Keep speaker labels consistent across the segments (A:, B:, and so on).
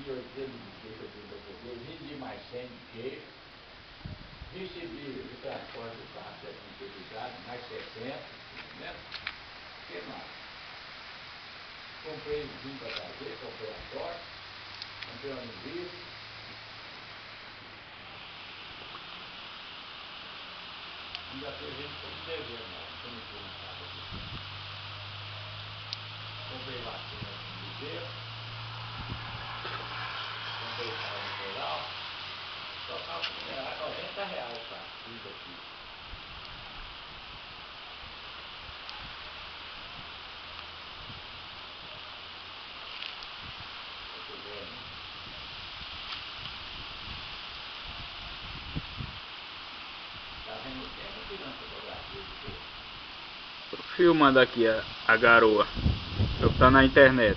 A: recebi 80 de queijo aqui para poder, vendi mais 100 de queijo, recebi o transporte do carro certificado, mais 60, né? O que mais? Comprei um vinho para trazer, comprei a torta, comprei uma linguiça. Ainda tem gente que me devendo, não tem que na casa aqui. Comprei vacina de bezerro, comprei carne mineral, só carne mineral R$90 tá, tudo aqui. Muito bem, né? Tá vendo o tempo tirando fotografia de quê?
B: Tô filmando aqui a garoa. Eu tá na internet.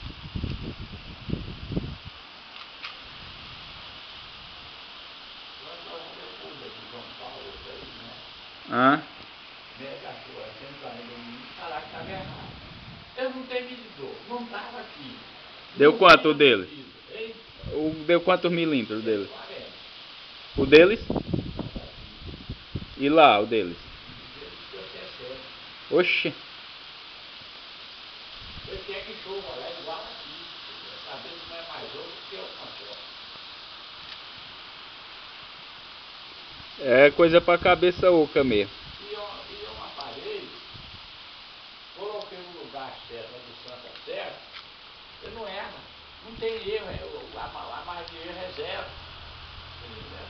B: Hã?
A: Mega sua, sempre ainda me falar que estava errado. Eu não tenho medidor, não estava aqui.
B: Deu
A: Não
B: quanto o
A: tinha
B: dele?
A: medido, hein?
B: Deu quantos milímetros dele?
A: 40.
B: O deles?
A: Não, tá aqui.
B: E lá, o deles?
A: Deu 60.
B: Oxi.
A: Eu quero que chova lá igual aqui. Talvez não é mais outro que eu concordo.
B: É coisa pra cabeça oca mesmo.
A: E um aparelho, coloquei no lugar certo, na distância certa, ele não erra. Não tem erro, a margem de erro é zero. Entendeu?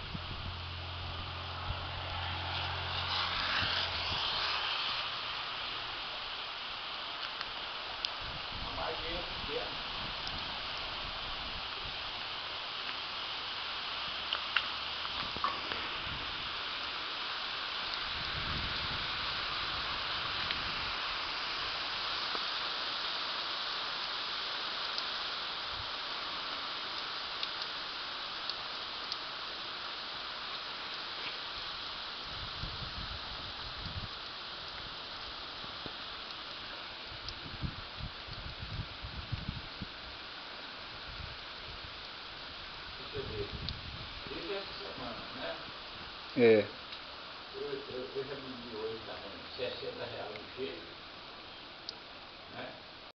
A: A margem de erro é pequena. Você vê, isso é essa semana, né?
B: É.
A: Eu já medi hoje também R$60 o queijo.